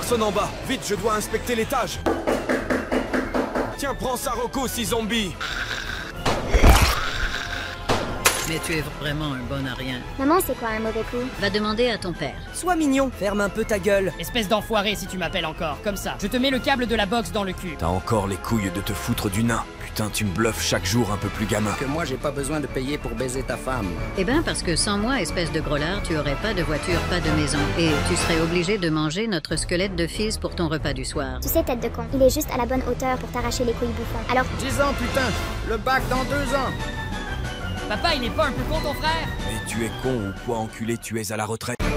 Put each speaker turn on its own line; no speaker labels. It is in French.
personne en bas. Vite, je dois inspecter l'étage. Tiens, prends ça, Rocco, si zombie.
Mais tu es vraiment un bon à rien.
Maman, c'est quoi un mauvais coup?
Va demander à ton père.
Sois mignon, ferme un peu ta gueule.
Espèce d'enfoiré si tu m'appelles encore, comme ça. Je te mets le câble de la box dans le cul.
T'as encore les couilles de te foutre du nain. Putain, tu me bluffes chaque jour un peu plus gamin.
Que moi, j'ai pas besoin de payer pour baiser ta femme.
Eh ben parce que sans moi, espèce de groslard, tu aurais pas de voiture, pas de maison. Et tu serais obligé de manger notre squelette de fils pour ton repas du soir.
Tu sais, tête de con, il est juste à la bonne hauteur pour t'arracher les couilles bouffons. Alors,
10 ans, putain. Le bac dans 2 ans.
Papa, il est pas un peu con ton frère?
Mais tu es con ou quoi, enculé, tu es à la retraite.